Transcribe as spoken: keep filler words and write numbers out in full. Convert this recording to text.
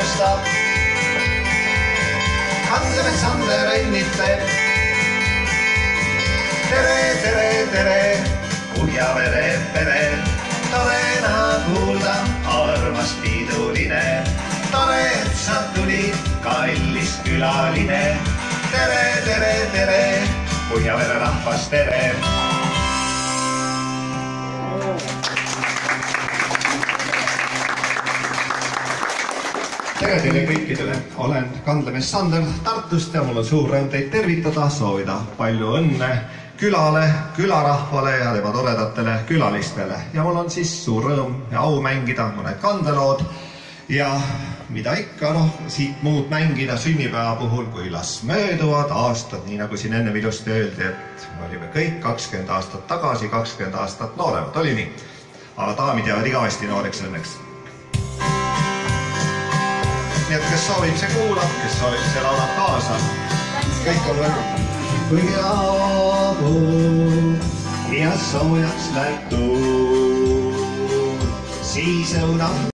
rõõmustab. Kandlemees Sander õnnitleb. Tere, tere, tere, Põhjavere pere. Torena kuulda, armas piduline. Tore, et sa tulid, kallis külaline. Tere, tere, tere, Põhjavere rahvas, tere. Tere teile kõikidele, olen Kandlemees Sander Tartust ja mul on suur rõõm teid tervitada, soovida palju õnne külale, külarahvale ja tema toredatele külalistele. Ja mul on siis suur rõõm ja au mängida mõned kandlelood ja mida ikka, noh, siit muud mängida sünnipäeva puhul, kui las mööduvad aastad, nii nagu siin enne ilusti öeldi, et me olime kõik kakskümmend aastat tagasi, kakskümmend aastat nooremad, oli nii. Aga daamid jäävad igavesti nooreks õnneks. Nii et kes soovib, see kuulab, kes soovib, see laulab kaasa. Kõik on väga. Kui jaabub ja soojaks läheb tuul, siis õunab